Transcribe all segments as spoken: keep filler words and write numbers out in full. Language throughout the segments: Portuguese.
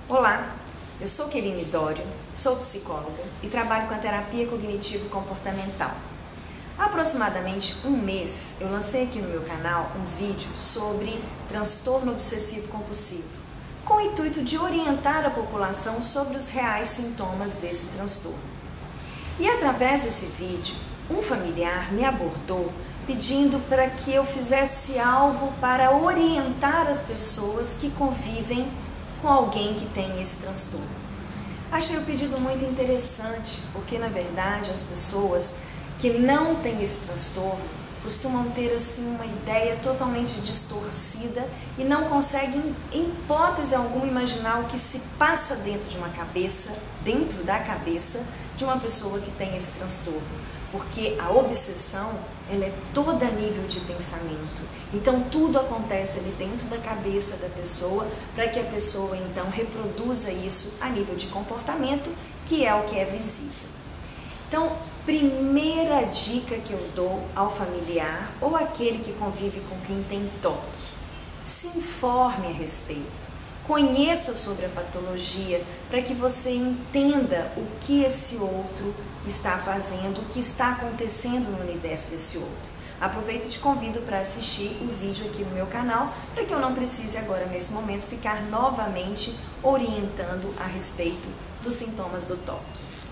Olá, eu sou Keline Dório, sou psicóloga e trabalho com a terapia cognitivo-comportamental. Há aproximadamente um mês eu lancei aqui no meu canal um vídeo sobre transtorno obsessivo-compulsivo, com o intuito de orientar a população sobre os reais sintomas desse transtorno. E através desse vídeo, um familiar me abordou pedindo para que eu fizesse algo para orientar as pessoas que convivem com alguém que tem esse transtorno. Achei o pedido muito interessante, porque na verdade as pessoas que não têm esse transtorno costumam ter assim uma ideia totalmente distorcida e não conseguem, em hipótese alguma, imaginar o que se passa dentro de uma cabeça, dentro da cabeça de uma pessoa que tem esse transtorno. Porque a obsessão, ela é toda a nível de pensamento. Então tudo acontece ali dentro da cabeça da pessoa para que a pessoa então reproduza isso a nível de comportamento, que é o que é visível. Então, primeira dica que eu dou ao familiar ou aquele que convive com quem tem toque: se informe a respeito. Conheça sobre a patologia para que você entenda o que esse outro está fazendo, o que está acontecendo no universo desse outro. Aproveito e te convido para assistir o vídeo aqui no meu canal, para que eu não precise agora, nesse momento, ficar novamente orientando a respeito dos sintomas do toque.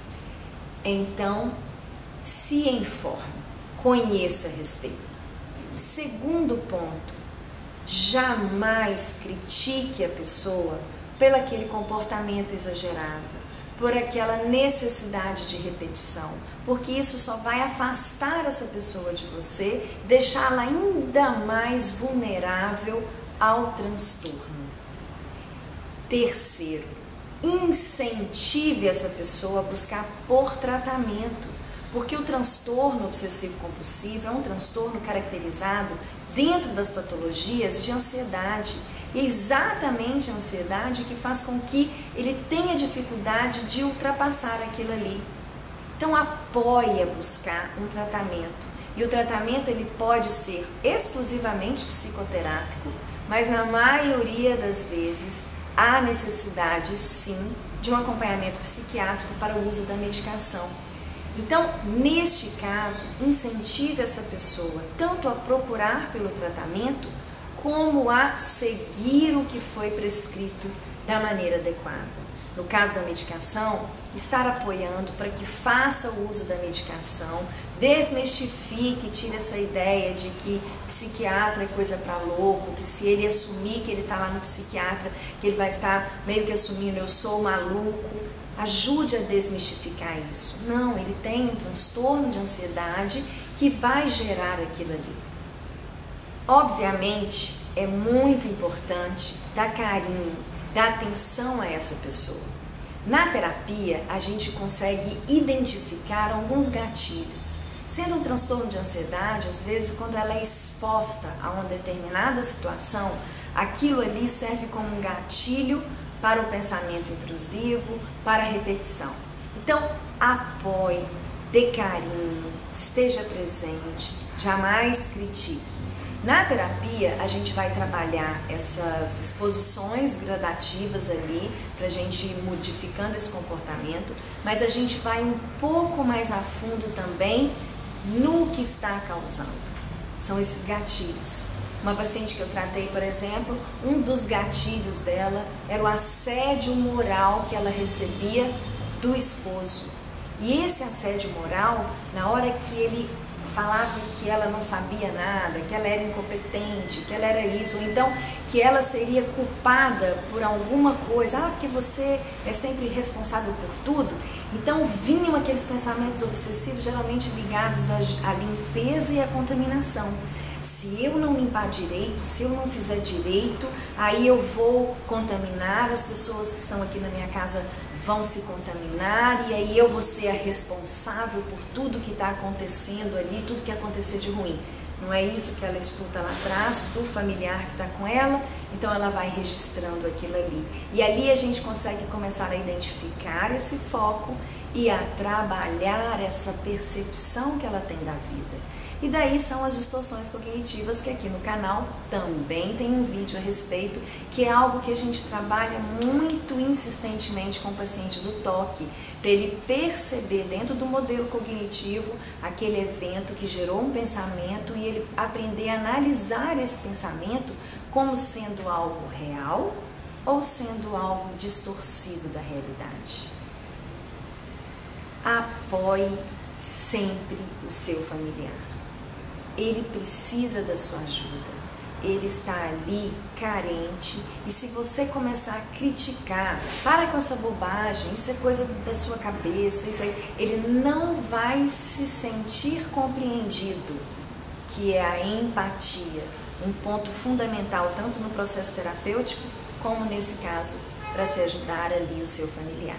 Então, se informe, conheça a respeito. Segundo ponto, jamais critique a pessoa pelo aquele comportamento exagerado, por aquela necessidade de repetição, porque isso só vai afastar essa pessoa de você, deixá-la ainda mais vulnerável ao transtorno. Terceiro, incentive essa pessoa a buscar por tratamento, porque o transtorno obsessivo-compulsivo é um transtorno caracterizado dentro das patologias de ansiedade. E é exatamente a ansiedade que faz com que ele tenha dificuldade de ultrapassar aquilo ali. Então apoie a buscar um tratamento. E o tratamento ele pode ser exclusivamente psicoterápico, mas na maioria das vezes há necessidade sim de um acompanhamento psiquiátrico para o uso da medicação. Então, neste caso, incentive essa pessoa tanto a procurar pelo tratamento, como a seguir o que foi prescrito da maneira adequada. No caso da medicação, estar apoiando para que faça o uso da medicação, desmistifique, tire essa ideia de que psiquiatra é coisa para louco, que se ele assumir que ele está lá no psiquiatra, que ele vai estar meio que assumindo eu sou maluco. Ajude a desmistificar isso. Não, ele tem um transtorno de ansiedade que vai gerar aquilo ali. Obviamente, é muito importante dar carinho, dar atenção a essa pessoa. Na terapia, a gente consegue identificar alguns gatilhos. Sendo um transtorno de ansiedade, às vezes, quando ela é exposta a uma determinada situação, aquilo ali serve como um gatilho para o pensamento intrusivo, para a repetição. Então, apoie, dê carinho, esteja presente, jamais critique. Na terapia, a gente vai trabalhar essas exposições gradativas ali, para a gente ir modificando esse comportamento, mas a gente vai um pouco mais a fundo também no que está causando. São esses gatilhos. Uma paciente que eu tratei, por exemplo, um dos gatilhos dela era o assédio moral que ela recebia do esposo. E esse assédio moral, na hora que ele falava que ela não sabia nada, que ela era incompetente, que ela era isso, ou então que ela seria culpada por alguma coisa, ah, porque você é sempre responsável por tudo. Então vinham aqueles pensamentos obsessivos, geralmente ligados à, à limpeza e à contaminação. Se eu não limpar direito, se eu não fizer direito, aí eu vou contaminar, as pessoas que estão aqui na minha casa vão se contaminar e aí eu vou ser a responsável por tudo que está acontecendo ali, tudo que acontecer de ruim. Não é isso que ela escuta lá atrás do familiar que está com ela, então ela vai registrando aquilo ali. E ali a gente consegue começar a identificar esse foco e a trabalhar essa percepção que ela tem da vida. E daí são as distorções cognitivas, que aqui no canal também tem um vídeo a respeito, que é algo que a gente trabalha muito insistentemente com o paciente do toque, para ele perceber dentro do modelo cognitivo aquele evento que gerou um pensamento e ele aprender a analisar esse pensamento como sendo algo real ou sendo algo distorcido da realidade. Apoie sempre o seu familiar. Ele precisa da sua ajuda. Ele está ali carente, e se você começar a criticar, para com essa bobagem, isso é coisa da sua cabeça, isso aí, ele não vai se sentir compreendido, que é a empatia, um ponto fundamental tanto no processo terapêutico como nesse caso para se ajudar ali o seu familiar.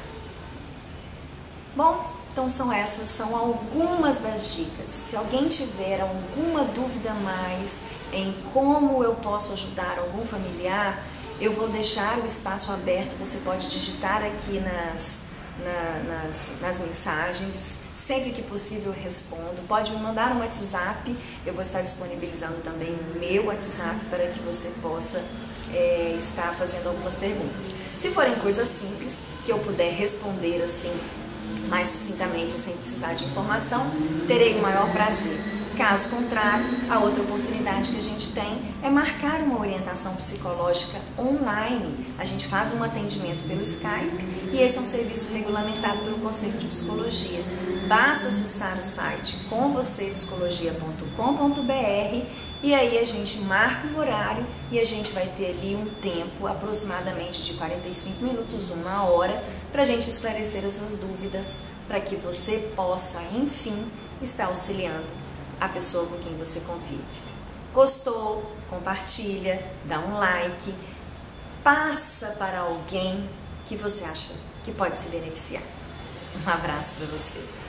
Bom, então são essas, são algumas das dicas. Se alguém tiver alguma dúvida a mais em como eu posso ajudar algum familiar, eu vou deixar o espaço aberto, você pode digitar aqui nas, na, nas, nas mensagens, sempre que possível eu respondo. Pode me mandar um WhatsApp, eu vou estar disponibilizando também o meu WhatsApp para que você possa é, estar fazendo algumas perguntas. Se forem coisas simples, que eu puder responder assim, mais sucintamente, sem precisar de informação, terei o maior prazer. Caso contrário, a outra oportunidade que a gente tem é marcar uma orientação psicológica online. A gente faz um atendimento pelo Skype e esse é um serviço regulamentado pelo Conselho de Psicologia. Basta acessar o site com você psicologia ponto com ponto br e aí a gente marca um horário e a gente vai ter ali um tempo aproximadamente de quarenta e cinco minutos, uma hora, para a gente esclarecer essas dúvidas, para que você possa, enfim, estar auxiliando a pessoa com quem você convive. Gostou? Compartilha, dá um like, passa para alguém que você acha que pode se beneficiar. Um abraço para você.